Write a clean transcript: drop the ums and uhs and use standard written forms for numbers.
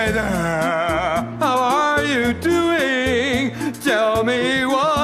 Hi there, how are you doing? Tell me what